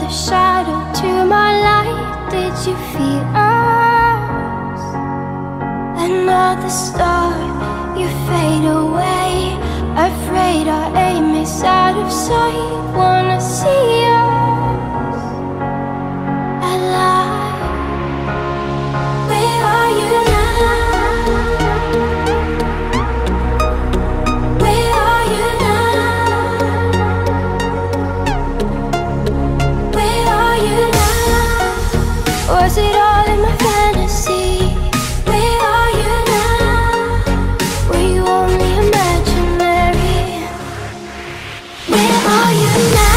a shadow to my light. Did you feel us? Another star, you fade away. Afraid our aim is out of sight. Wanna see us alive. Where are you now? Where are you now? Where are you now? Was it all in my fantasy? Where are you now? Were you only imaginary? Where are you now?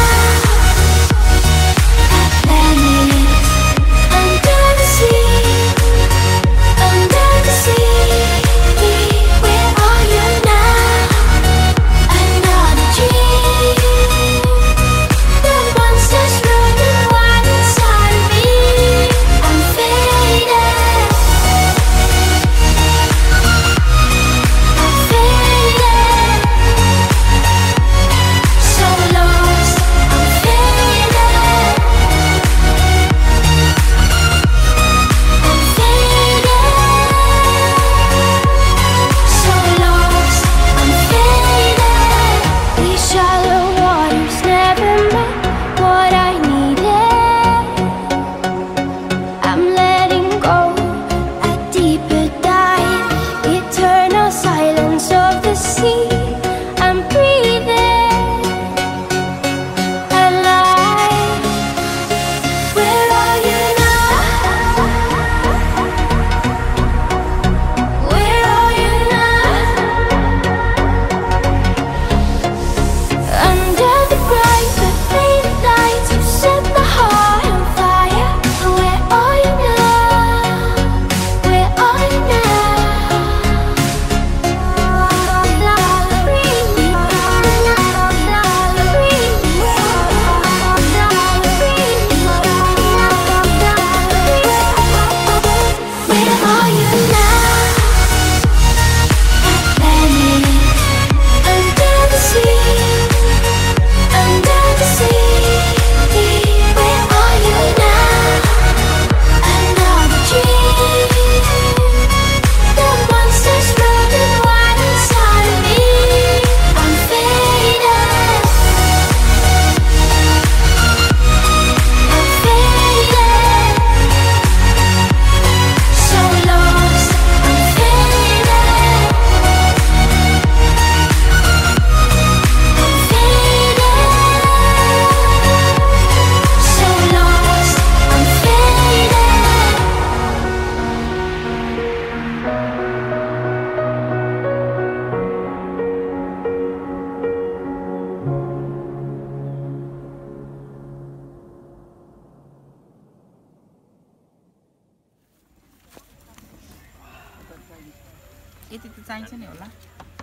यति त चाहिन्छ नि होला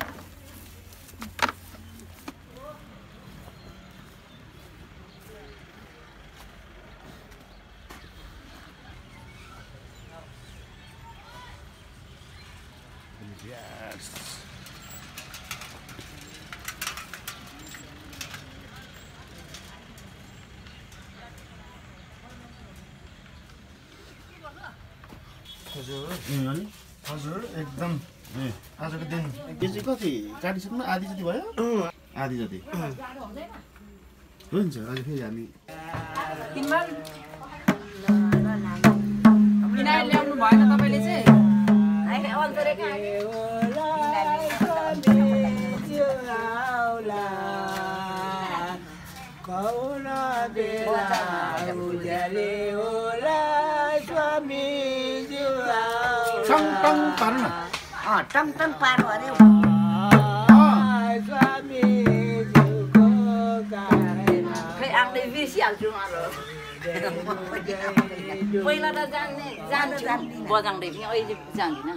Yes. हजुर एकदम आजको दिन यो चाहिँ कति काटिसक्नु आधी जति भयो आधी जति हुन्छ अहिले फेरि हामी किनाइ ल्याउनु भएन तपाईले चाहिँ टङ पार्नु न टङ पार्नु अरे खै आउँदै बिर्सिहाल्छु पहिला त जान्नु बजाउँदै पनि अहिले जान्दिनँ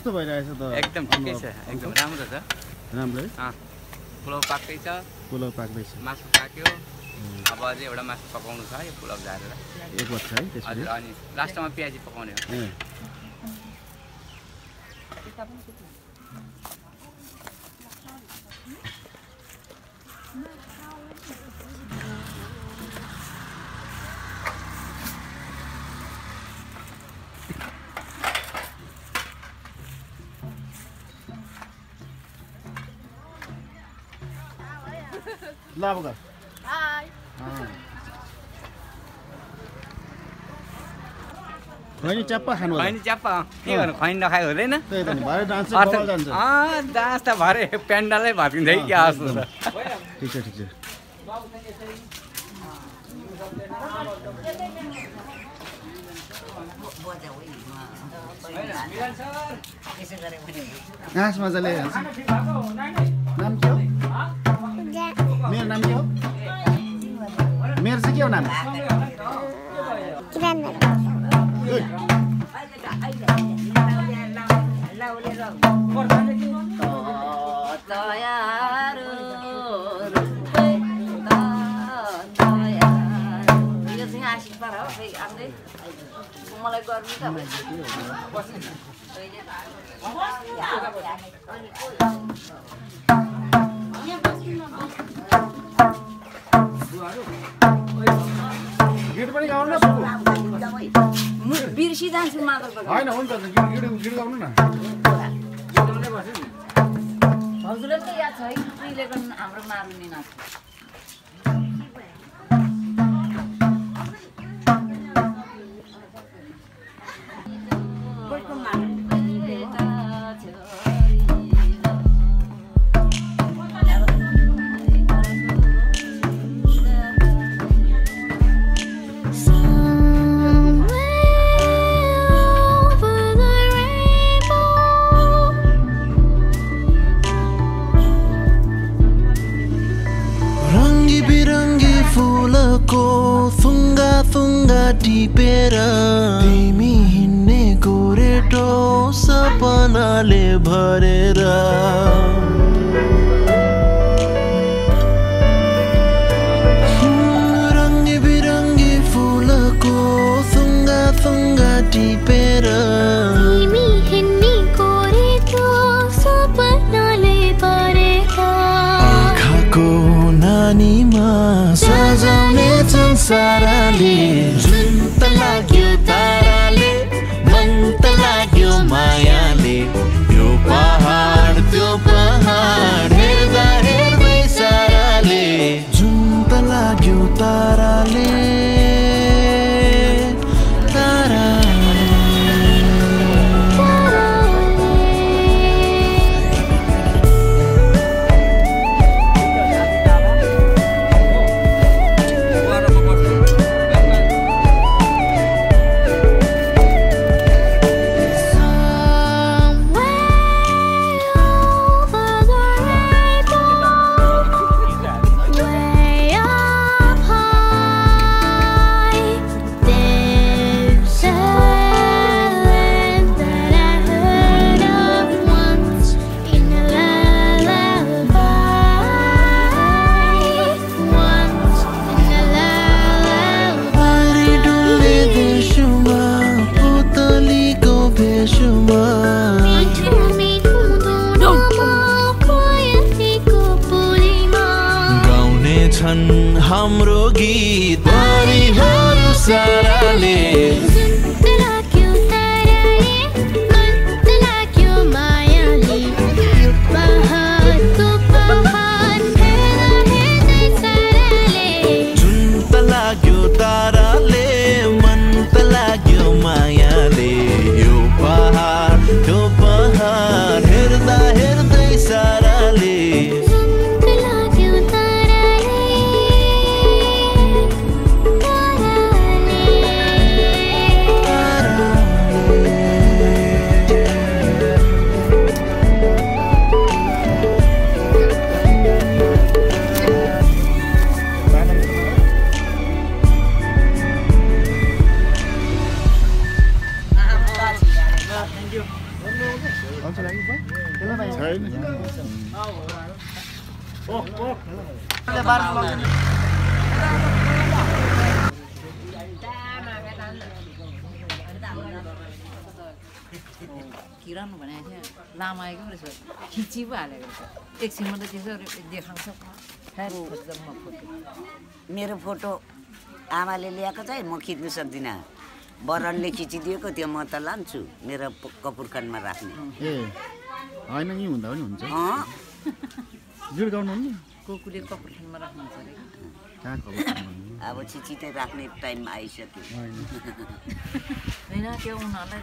कस्तो भइरहेछ त एकदम ठिकै छ एकदम राम्रो छ राम्रो है पुलाउ पाक्दै छ पुलाउ पाक्दैछ मासु पाक्यो अब अझै एउटा मासु पकाउनु छ यो पुलाउ झारेर एक वर्ष है त्यसपछि हजुर अनि लास्टमा प्याजी पकाउने हो ल अब गर हाय खैनी च्याप्पा खानु होला खैनी च्याप्पा के गर्नु खैनी नखायो हुँदैन त्यही त नि भरे डान्स चाहिँ बगाल जान्छ डान्स त भरे पेन्डलै भत्किँदै क्या जस्तो छ ठिक छ ठिक छ घाँस मजाले नाम के हो मेरो नाम के हो मेरो चाहिँ के हो नाम किरण मलाई गर्नु त गीत पनि गाउनु न बिर्सी जान्छु मादल होइन हुन्छ गीत गाउनु न हजुरलाई पनि याद छ है उहिलेको हाम्रो मारुनी नाच टिपेर तिमी हिँड्ने गोरेटो सपनाले भरेर रङ्गी बिरङ्गी फुलको थुङ्गा थुङ्गा टिपेर तिमी हिँड्ने गोरेटो सपनाले भरेर आँखाको नानीमा सजाउने संसारले जुन त लाग्यो ताराले मन त लाग्यो मायाले यो पहाड त्यो पहाड हेर्दा हेर्दै साराले जुन त लाग्यो ताराले हाम्रो गीत परिहरू साराले अल्छी लाग्यो छैन किरण भनेको थियो लामाएको रहेछ खिची पो हालेको रहेछ एकछिनमा त त्यसो देखाउँछ मेरो फोटो आमाले ल्याएको चाहिँ म खिच्नु सक्दिनँ वरणले खिचिदिएको त्यो म त लान्छु मेरो कपुरखानमा राख्ने ए होइन नि हुँदा पनि हुन्छ गीत गाउनु नि कुकुरले कपुरखानमा राख्नुहुन्छ अरे कहाँ खबर अब छिचिते राख्ने टाइम आइसक्यो होइन त्यो उनीहरूलाई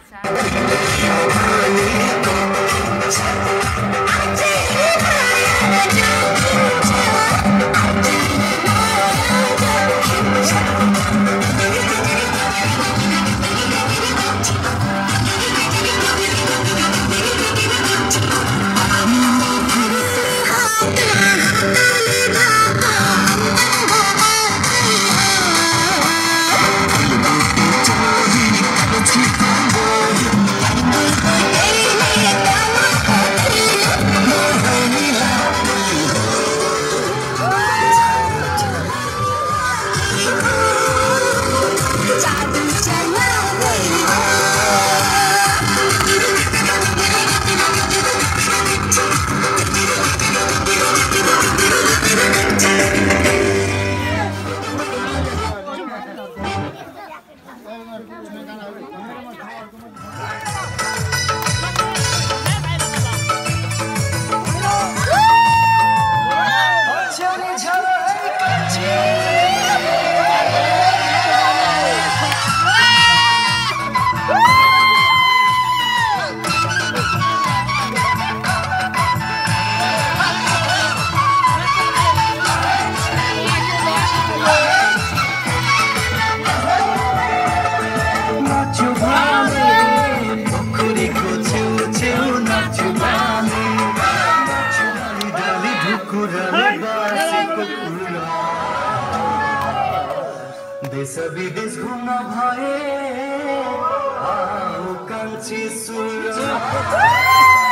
देश विदेश घुम्न भए आऊ कान्छी सुर